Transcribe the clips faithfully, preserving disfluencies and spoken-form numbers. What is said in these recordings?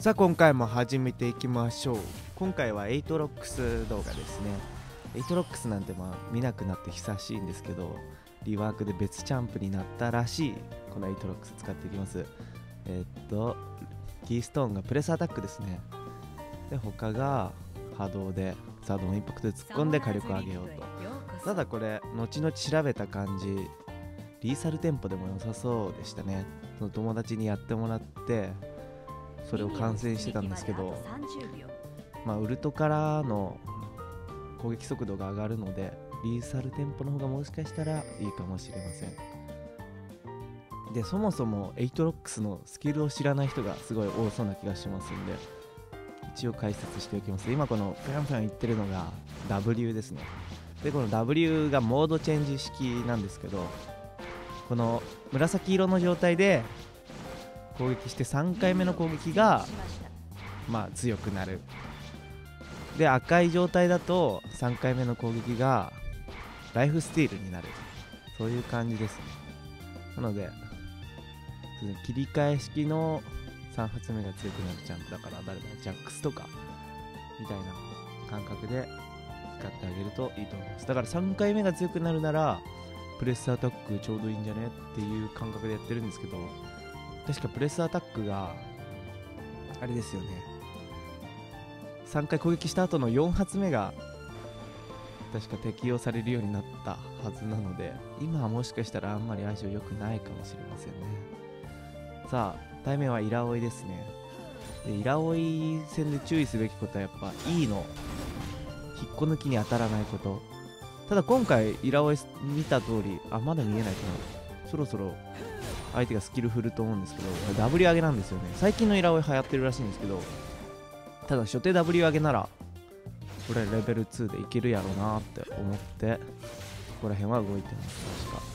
さあ今回も始めていきましょう。今回はエイトロックス動画ですね。エイトロックスなんてまあ見なくなって久しいんですけど、リワークで別チャンプになったらしいこのエイトロックス使っていきます。えー、っとキーストーンがプレスアタックですね。で他が波動でサードのインパクトで突っ込んで火力を上げようと。ただこれ後々調べた感じリーサルテンポでも良さそうでしたね。その友達にやってもらってそれを観戦してたんですけど、まあウルトからの攻撃速度が上がるのでリーサルテンポの方がもしかしたらいいかもしれません。でそもそもエイトロックスのスキルを知らない人がすごい多そうな気がしますんで一応解説しておきます。今このペランペラン言ってるのが ダブリュー ですね。でこの ダブリュー がモードチェンジ式なんですけど、この紫色の状態で攻撃してさんかいめの攻撃がまあ強くなる。で赤い状態だとさんかいめの攻撃がライフスティールになる、そういう感じですね。なので切り替え式のさん発目が強くなるジャンプだから、誰だジャックスとかみたいな感覚で使ってあげるといいと思います。だからさんかいめが強くなるならプレスアタックちょうどいいんじゃねっていう感覚でやってるんですけど、確かプレスアタックがあれですよね、さんかい攻撃した後のよん発目が確か適用されるようになったはずなので、今はもしかしたらあんまり相性良くないかもしれませんね。さあ対面はイラオイですね。でイラオイ戦で注意すべきことはやっぱ E の引っこ抜きに当たらないこと。ただ今回イラオイ見た通り、あまだ見えないかな、そろそろ相手がスキル振ると思うんですけど ダブリュー 上げなんですよね。最近のイラオイ流行ってるらしいんですけど、ただ初手 ダブリュー 上げならこれレベルツーでいけるやろうなって思ってここら辺は動いてます。確か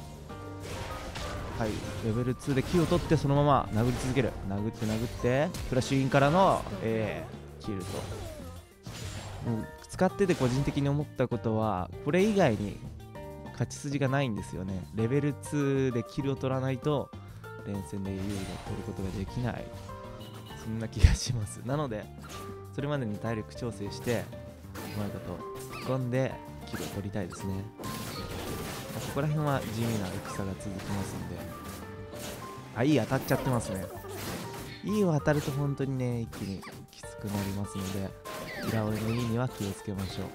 はい、レベルツーでキーを取ってそのまま殴り続ける、殴って殴ってフラッシュインからの、えー、キルと。もう使ってて個人的に思ったことはこれ以外に勝ち筋がないんですよね。レベルツーでキルを取らないと連戦で優位を取ることができない、そんな気がします。なのでそれまでに体力調整してうまいこと突っ込んでキルを取りたいですね。ここら辺は地味な戦が続きますんで、あ、いい当たっちゃってますね。いいを当たると本当にね一気にきつくなりますので、イラオイのいいには気をつけましょう。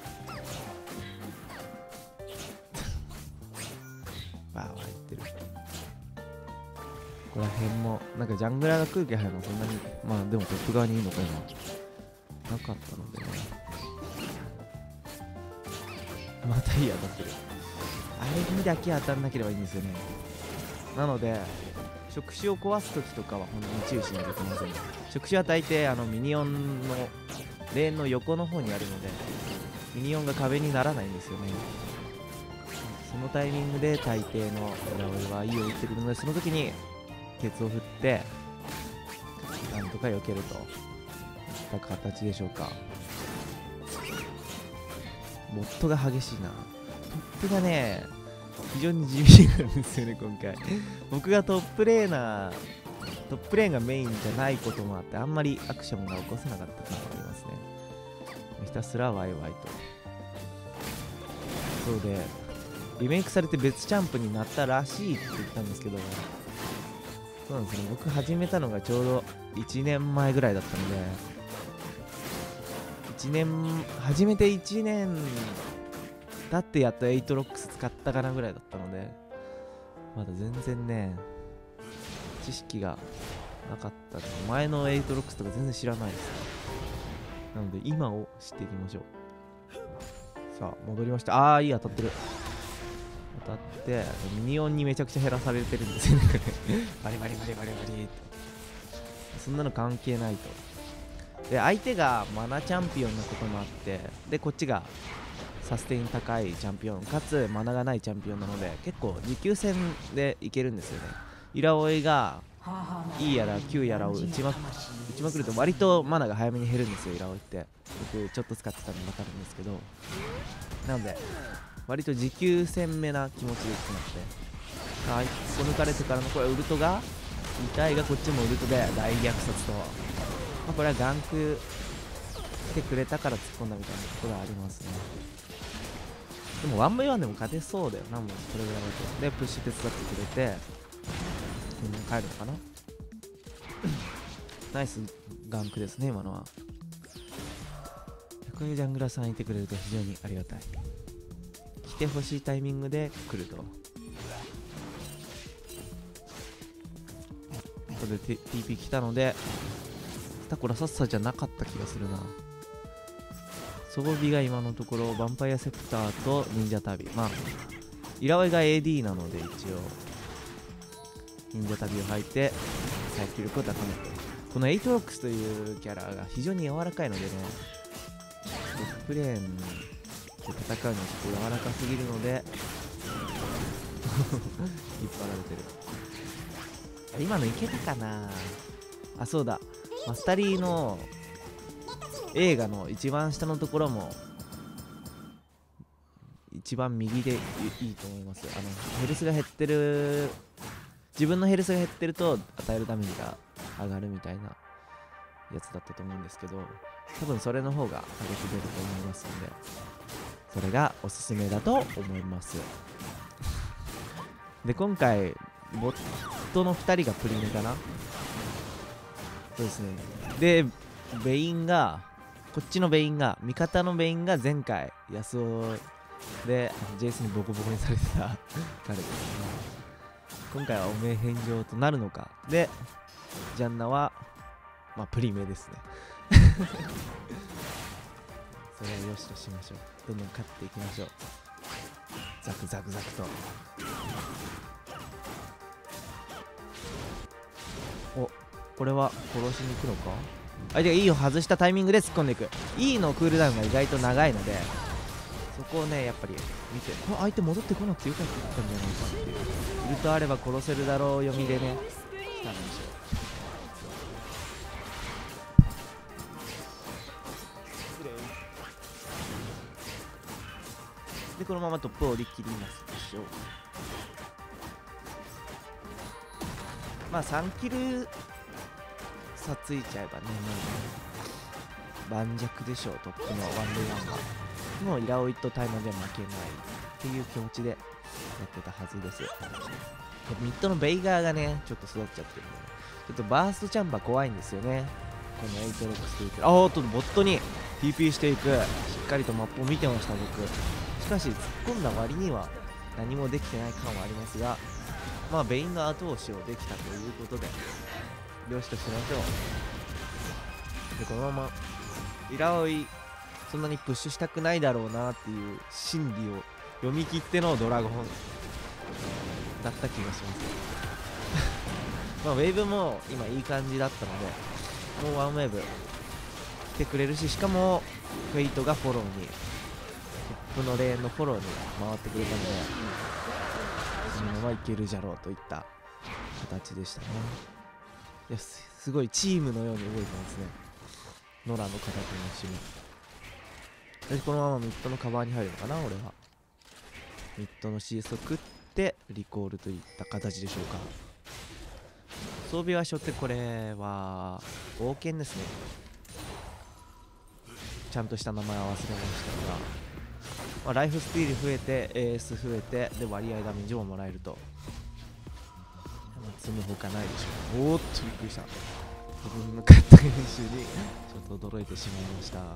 わーわー言ってる。ここら辺もなんかジャングラーが空気入るのそんなに、まあでもトップ側にいいのかななかったのでね。またいい当たってる。あれにだけ当たんなければいいんですよね。なので触手を壊す時とかは本当に注意しないといけません。触手は大抵あのミニオンのレーンの横の方にあるのでミニオンが壁にならないんですよね。そのタイミングで大抵の裏追いはいいを打ってくるので、その時にケツを振ってなんとか避けるといった形でしょうか。ボットが激しいな。トップがね非常に地味なんですよね今回。僕がトップレーナートップレーンがメインじゃないこともあってあんまりアクションが起こせなかった感がありますね。ひたすらワイワイと。そうでリメイクされて別チャンプになったらしいって言ったんですけど、そうなんですね、僕始めたのがちょうどいちねんまえぐらいだったので、いちねん始めていちねん経ってやっとエイトロックス使ったかなぐらいだったので、まだ全然ね知識がなかったので前のエイトロックスとか全然知らないです。なので今を知っていきましょう。さあ戻りました。ああいい当たってる。当たってミニオンにめちゃくちゃ減らされてるんですよねバリバリバリバリバリって。そんなの関係ないと。で相手がマナチャンピオンのこともあって、でこっちがサステイン高いチャンピオンかつマナがないチャンピオンなので結構持久戦でいけるんですよね。イラオイが E やら Q やらを打ちまく打ちまくると割とマナが早めに減るんですよ。イラオイって僕ちょっと使ってたんで分かるんですけど、なので割と持久戦目な気持ちで打ってまして、はい、ここ抜かれてからのこれウルトが痛いがこっちもウルトで大虐殺とまあ、これはガンク来てくれたから突っ込んだみたいなところはありますね。でも ワンブイワン でも勝てそうだよな、もうこれぐらいだと。でプッシュ手伝ってくれて、うん、帰るのかなナイスガンクですね今のは。こういうジャングラーさんいてくれると非常にありがたい。来てほしいタイミングで来ると。ここで ティーピー 来たので、タコラさっさじゃなかった気がするな。装備が今のところヴァンパイアセプターと忍者旅。まあイラオイが エーディー なので一応忍者旅を履いて耐久力を高めて、このエイトロックスというキャラが非常に柔らかいのでね、トップレーンで戦うのはちょっと柔らかすぎるので引っ張られてる。今のいけたかなあ。そうだ、マスタリーの映画の一番下のところも一番右でいいと思います。あのヘルスが減ってる、自分のヘルスが減ってると与えるダメージが上がるみたいなやつだったと思うんですけど、多分それの方が激し出ると思いますので、それがおすすめだと思いますで今回ボットのふたりがプリメかな。そうですね。でベインが、こっちのベインが、味方のベインが前回ヤスオで ジェイス にボコボコにされてた彼ですね。今回はお名返上となるのか。でジャンナはまあプリメですねそれをよしとしましょう。どんどん勝っていきましょう。ザクザクザクと。お、これは殺しに行くのか。相手が E を外したタイミングで突っ込んでいく。 E のクールダウンが意外と長いので、そこをねやっぱり見て、これ相手戻ってこなくてよかったんじゃないかっていう、ウルトあれば殺せるだろう読みでね来たんでしょう。でこのままトップを折り切りますでしょう。まあさんキル差ついちゃえばね、もう盤石でしょう。トップのワンブイワンがもうイラオイとタイマーで負けないっていう気持ちでやってたはずです。ミッドのベイガーがねちょっと育っちゃってるので、ちょっとバーストチャンバー怖いんですよね。このエイトロックスというか、あおっとボットに ティーピー していく。しっかりとマップを見てました僕。しかし突っ込んだ割には何もできてない感はありますが、まあベインの後押しをできたということでよしとしましょう。でこのままイラオイそんなにプッシュしたくないだろうなっていう心理を読み切ってのドラゴンだった気がしますまあウェーブも今いい感じだったので、もうワンウェーブ来てくれるし、しかもフェイトがフォローに、トップのレーンのフォローに回ってくれたので、そのままいけるじゃろうといった形でしたね。いや す, すごいチームのように動いてますね、ノラの形も一緒に。でこのままミッドのカバーに入るのかな。俺はミッドの シーエス を食ってリコールといった形でしょうか。装備はしょって、これは冒険ですね。ちゃんとした名前は忘れましたが、まあ、ライフスティール増えて エーエス 増えて、で割合ダメージももらえると、まあ、積むほかないでしょう。おーっとびっくりした。自分のカット練習にちょっと驚いてしまいました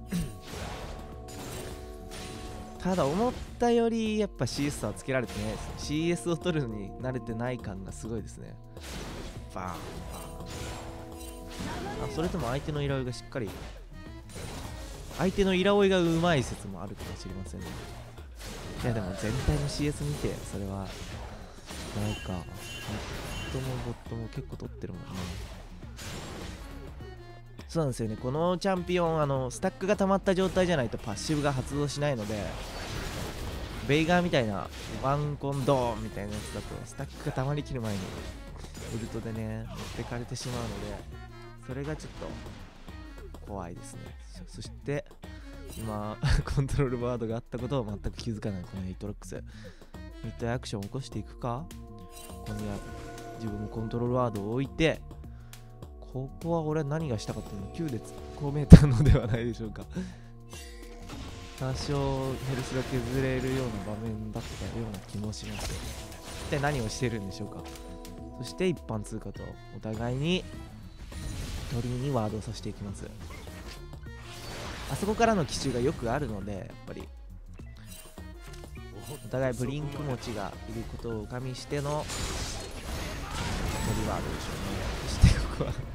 ただ思ったよりやっぱ シーエス はつけられてないですね。 シーエス を取るのに慣れてない感がすごいですね。バーンバーン。あ、それとも相手のイラオイがしっかり、相手のイラオイがうまい説もあるかもしれませんね。いやでも全体の シーエス 見てそれはないか。ボットもボットも結構取ってるもんね。そうなんですよね。このチャンピオン、あのスタックが溜まった状態じゃないとパッシブが発動しないので、ベイガーみたいなワンコンドーンみたいなやつだとスタックが溜まりきる前にウルトでね持ってかれてしまうので、それがちょっと怖いですね。そして今コントロールワードがあったことを全く気づかないこのエイトロックス。ミッドアクションを起こしていくか。ここには自分もコントロールワードを置いて、 ここは俺は何がしたかったの ?きゅう で突っ込めたのではないでしょうか。多少ヘルスが削れるような場面だったような気もします。一体何をしてるんでしょうか。そして一般通貨とお互いに鳥にワードをさせていきます。あそこからの奇襲がよくあるので、やっぱりお互いブリンク持ちがいることを加味しての鳥ワードでしょうね。そしてここはうわ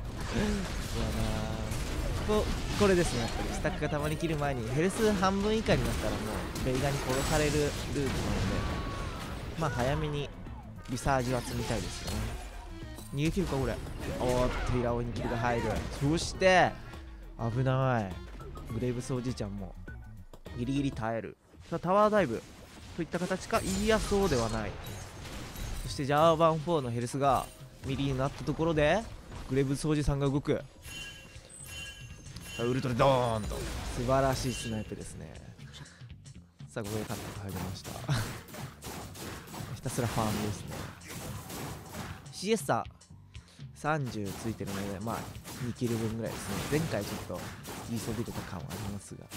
なここれですね。やっぱりスタックがたまに切る前にヘルス半分以下になったらもうベイガに殺されるルートなので、まあ早めにリサージは積みたいですよね。逃げ切るかこれ。おーっとイラオにキルが入る。そして危ない、グレイブスおじいちゃんもギリギリ耐える。さあタワーダイブといった形か。いやそうではない。そしてジャーバンフォーのヘルスがミリになったところでグレイブスおじさんが動く。ウルトラドーンと素晴らしいスナイプですね。さあここでカットが入りました。ひたすらファームですね。 シーエス 差さんじゅうついてるので、まあにキル分ぐらいですね。前回ちょっと言いそびれた感はありますが、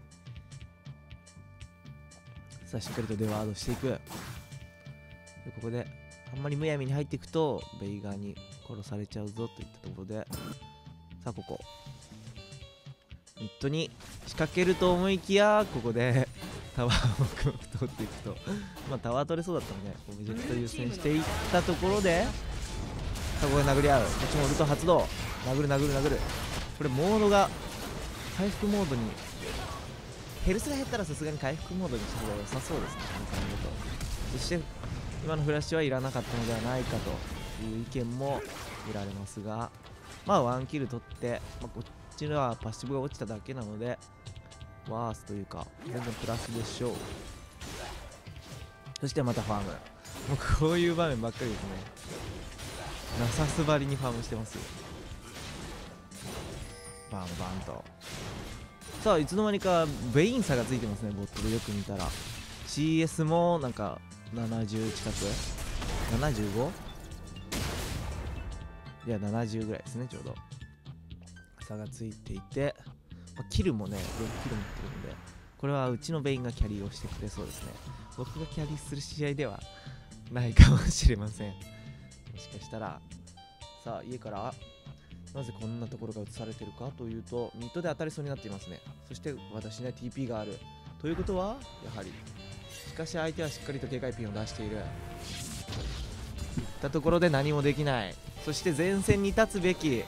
さあしっかりとデワードしていく。でここであんまりむやみに入っていくとベイガーに殺されちゃうぞといったところで、さあここミッドに仕掛けると思いきや、ここでタワーをく通っていくとまあタワー取れそうだったのでオブジェクト優先していったところで、さあここで殴り合う。こっちもウルト発動。殴る殴る殴る。これモードが回復モードに、ヘルスが減ったらさすがに回復モードにした方が良さそうですね。そして今のフラッシュはいらなかったのではないかという意見も見られますが、まあワンキル取って、まあ、こっちのはパッシブが落ちただけなのでワースというか全然プラスでしょう。そしてまたファーム。もうこういう場面ばっかりですね。なさすばりにファームしてます。バンバンと。さあいつの間にかベイン差がついてますね。ボットでよく見たら シーエス もなんかななじゅう近く ななじゅうご？ いやななじゅうぐらいですね。ちょうど差がついていて、まあ、キルもねろくキル持ってるので、これはうちのベインがキャリーをしてくれそうですね。僕がキャリーする試合ではないかもしれません。もしかしたら。さあ家からなぜこんなところが映されてるかというと、ミッドで当たりそうになっていますね。そして私には ティーピー があるということはやはり、しかし相手はしっかりと警戒ピンを出している。いったところで何もできない。そして前線に立つべき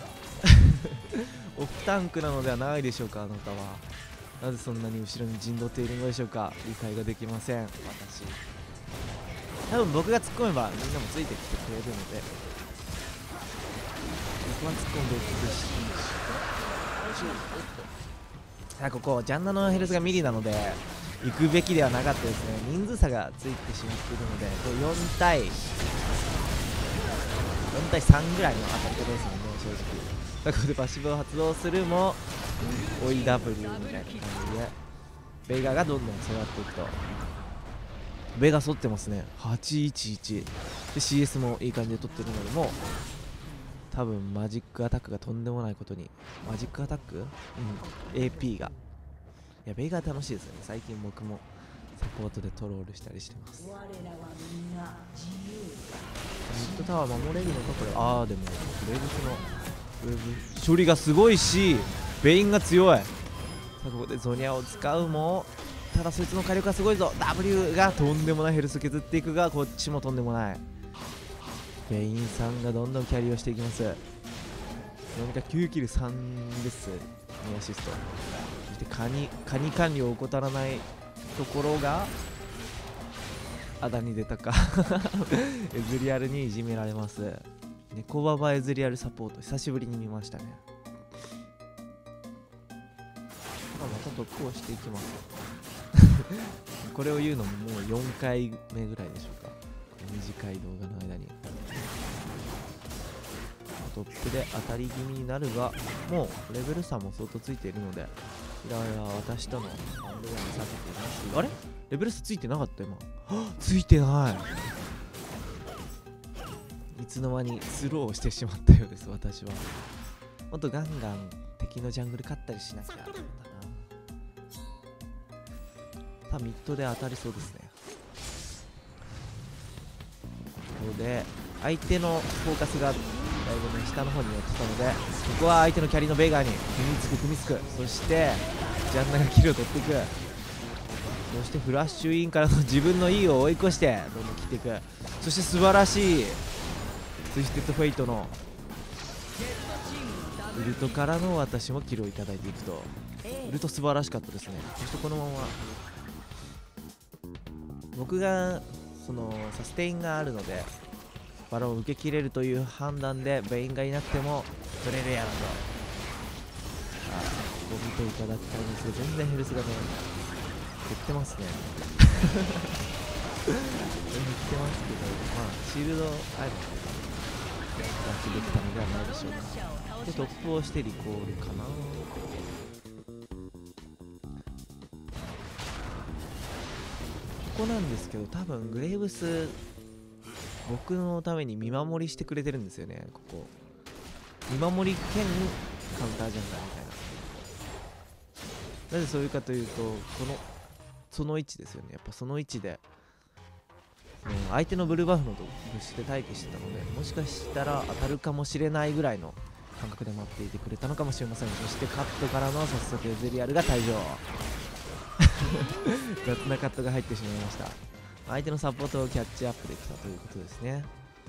オフタンクなのではないでしょうか。あなたはなぜそんなに後ろに陣取っているのでしょうか。理解ができません。私多分僕が突っ込めばみんなもついてきてくれるので、僕は突っ込んでいくし、さあここジャンナのヘルスがミリなので行くべきではなかったですね。人数差がついてしまっているので、これよん対よん対さんぐらいの当たり方ですもんね、正直。さあここでパッシブを発動するも追いダブルみたいな感じでベイガーがどんどん下がっていくと、ベイガー反ってますね。はちいちいちで シーエス もいい感じで取ってるので、もう多分マジックアタックがとんでもないことに。マジックアタック、うん、エーピー が、いやベイガー楽しいですよね。最近僕もサポートでトロールしたりしてます。ミッドタワー守れるのかこれ。ああでもブレイブスのウェブ処理がすごいし、ベインが強い。さあここでゾニアを使うも、ただそいつの火力がすごいぞ。 ダブリュー がとんでもないヘルス削っていくが、こっちもとんでもない。ベインさんがどんどんキャリーをしていきます。何かきゅうキルさんですにアシスト。そしてカニカニ管理を怠らないところがあだに出たかエズリアルにいじめられます。猫ババエズリアルサポート久しぶりに見ましたね。また特攻していきますこれを言うのももうよんかいめぐらいでしょうか。短い動画の間にトップで当たり気味になるが、もうレベル差も相当ついているので、いやいや私とのハンドガンに避けています。あれレベル差ついてなかった今ついてない。 いつの間にスローをしてしまったようです。私はもっとガンガン敵のジャングル勝ったりしなきゃなんだな。さあミッドで当たりそうですね。ここで相手のフォーカスがだいぶね下の方に寄ってたので、ここは相手のキャリーのベイガーに組みつく組みつく、そしてジャンナがキルを取っていく。そしてフラッシュインからの自分の E を追い越してどんどん切っていく。そして素晴らしいツイステッドフェイトのウルトからの私もキルをいただいていくと、ウルト素晴らしかったですね。そしてこのまま僕がそのサステインがあるのでバロンを受け切れるという判断でベインがいなくても取れるやろと。ああ、ここ見ていただきたいんですけど、全然ヘルスがね減ってますね。減ってますけど、まあシールドあるので出しできたのではないでしょうか。でトップをしてリコールかな。ここなんですけど、多分グレイブス僕のために見守りしてくれてるんですよね。ここ見守り兼カウンタージャンカーみたいな。なぜそういうかというと、このその位置ですよね。やっぱその位置で、うん、相手のブルーバフのと物資で待機してたので、もしかしたら当たるかもしれないぐらいの感覚で待っていてくれたのかもしれません。そしてカットからの早速エズリアルが退場。雑なカットが入ってしまいました。相手のサポートをキャッチアップできたということですね。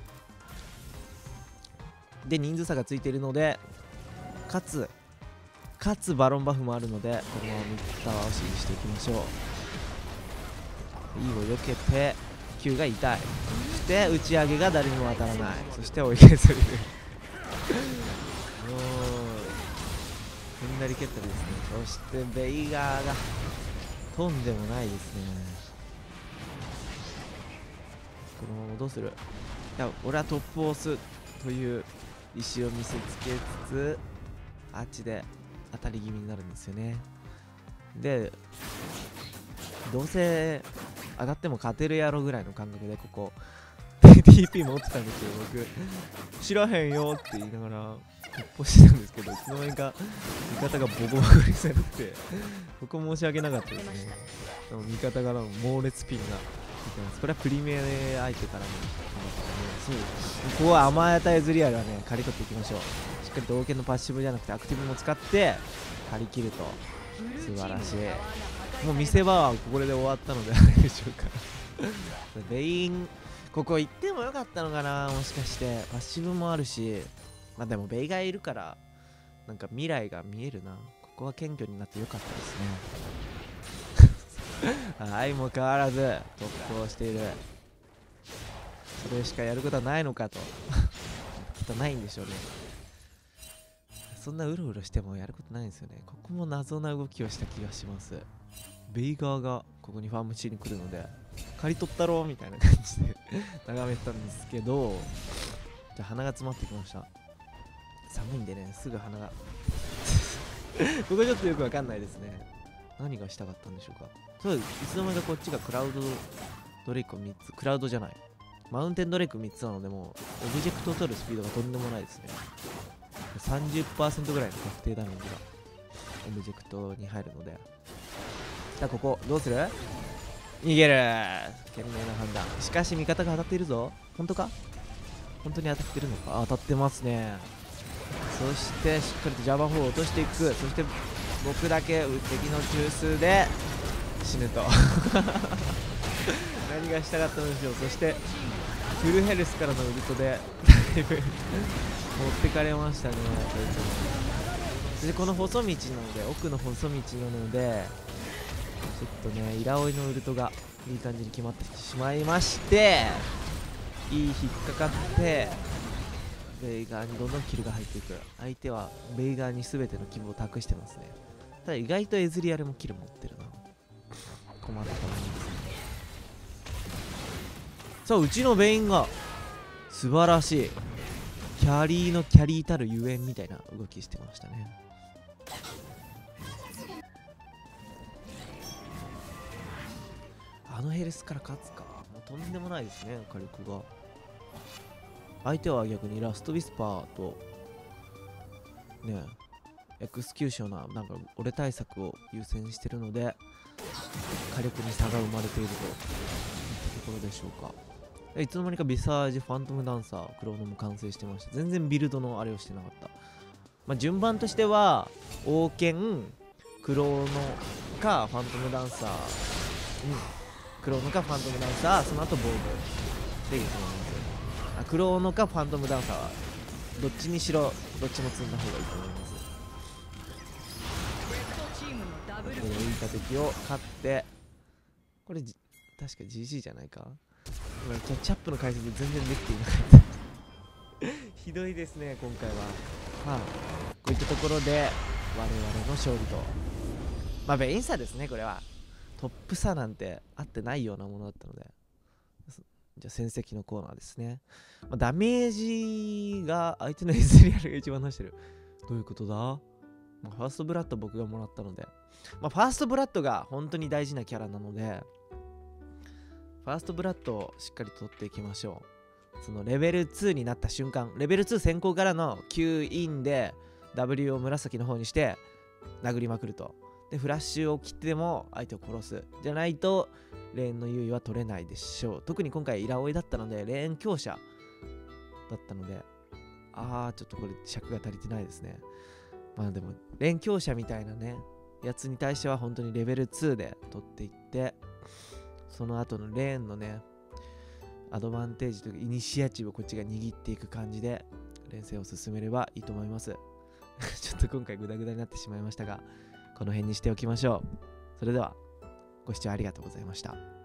で人数差がついているので、かつかつバロンバフもあるので、このままミッターを支持していきましょう。E を避けて Q が痛い。そして打ち上げが誰にも当たらない。そして追い消される。もう踏んだり蹴ったりですね。そしてベイガーがとんでもないですね。このままどうする。いや俺はトップを押すという意思を見せつけつつ、あっちで当たり気味になるんですよね。でどうせ上がっても勝てるやろぐらいの感覚でここ ティーピー 持ってたんですけど、僕知らへんよって言いながら突破してたんですけど、いつの間にか味方がボコボコにされて、ここ申し訳なかったですね。でも味方からの猛烈ピンが出てます。これはプリメ相手からの、そう、ここは甘えたエズリアルはね刈り取っていきましょう。しっかりと王権のパッシブじゃなくてアクティブも使って刈り切ると素晴らしい。もう見せ場はこれで終わったのではないでしょうか。ベインここ行ってもよかったのかな。もしかしてパッシブもあるし、まあでもベイがいるからなんか未来が見えるな。ここは謙虚になってよかったですね。はい、もう変わらずトップをしている。それしかやることはないのかと。きっとないんでしょうね。そんなうろうろしてもやることないんですよね。ここも謎な動きをした気がします。ベイガーがここにファームしに来るので、刈り取ったろみたいな感じで眺めてたんですけど、じゃあ鼻が詰まってきました。寒いんでね、すぐ鼻がここちょっとよくわかんないですね。何がしたかったんでしょうか。そう、いつの間にかこっちがクラウドドレイクをみっつ、クラウドじゃないマウンテンドレイクみっつなので、もうオブジェクトを取るスピードがとんでもないですね。 さんじゅっパーセント ぐらいの確定ダメージがオブジェクトに入るので、さあここどうする。逃げる。賢明な判断。しかし味方が当たっているぞ。本当か。本当に当たってるのか。当たってますね。そしてしっかりとジャバフォーを落としていく。そして僕だけ敵の中枢で死ぬと何がしたかったのでしょう。そしてフルヘルスからのウルトでだいぶ持ってかれましたね。そしてこの細道なので、奥の細道なのでちょっとねイラオイのウルトがいい感じに決まってきてしまいまして、いい引っかかってベイガーにどんどんキルが入っていく。相手はベイガーに全ての希望を託してますね。ただ意外とエズリアルもキル持ってるな。困ったと思いますね。さあうちのベインが素晴らしいキャリーのキャリーたるゆえんみたいな動きしてましたね。あのヘルスから勝つか。もうとんでもないですね火力が。 相手は逆にラストウィスパーとねエクスキューショナーなんか俺対策を優先してるので火力に差が生まれているといったところでしょうか。いつの間にかビサージ、ファントムダンサー、クローノも完成してました。全然ビルドのあれをしてなかった。まあ、順番としては王権、クローノかファントムダンサー、うん、クローノかファントムダンサー、その後ボードでいいと思います。あ、クローノかファントムダンサーはどっちにしろどっちも積んだ方がいいと思います。これで浮いた敵を勝って、これ確か ジージー じゃないか。今キャッチアップの解説全然できていなかったひどいですね今回は。まあこういったところで我々の勝利と、まあベイン差ですね。これはトップ差なんてあってないようなものだったので、じゃあ戦績のコーナーですね。まあ、ダメージが相手のエズリアルが一番出してる。どういうことだ。まあ、ファーストブラッド僕がもらったので、まあ、ファーストブラッドが本当に大事なキャラなので、ファーストブラッドをしっかり取っていきましょう。そのレベルツーになった瞬間、レベルツー先行からの Q インで W を紫の方にして殴りまくると。でフラッシュを切ってでも相手を殺すじゃないとレーンの優位は取れないでしょう。特に今回イラオイだったのでレーン強者だったので、あーちょっとこれ尺が足りてないですね。まあでもレーン強者みたいなねやつに対しては本当にレベルツーで取っていって、その後のレーンのねアドバンテージというかイニシアチブをこっちが握っていく感じで連戦を進めればいいと思いますちょっと今回グダグダになってしまいましたが、この辺にしておきましょう。それではご視聴ありがとうございました。